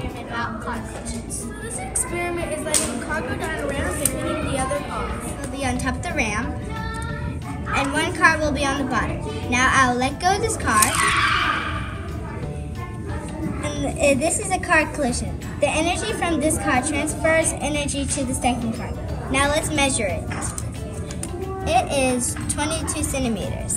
experiment about car collisions. This experiment is letting a car go down a ramp and hitting the other cars. Will be on top of the ramp, and one car will be on the bottom. Now I'll let go of this car, and this is a car collision. The energy from this car transfers energy to the second car. Now let's measure it. It is 22 centimeters.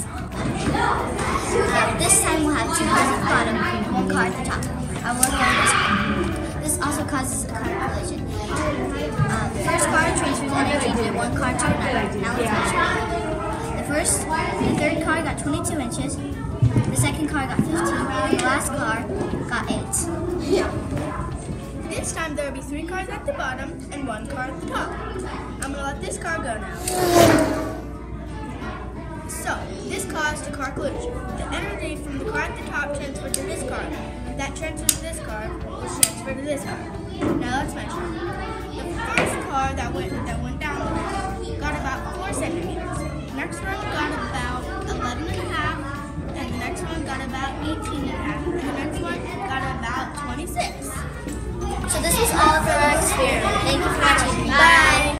This time we'll have two cars at the bottom and one car at the top. I will work on this one. This also causes a car collision. The first car transfers energy from one car to another. Now let's measure it. The third car got 22 inches. The second car got 15. And the last car got 8. This time there will be 3 cars at the bottom and 1 car at the top. I'm going to let this car go now. So, this caused a car collision. The energy from the car at the top transferred to this car. That transferred to this car was transferred to this car. Now let's measure. The first car that went down the ramp got about 4 centimeters. The next one got about 11 and a half, and the next one got about 18 and a half, and the next one got about 26. So this was all for our experiment. Thank you for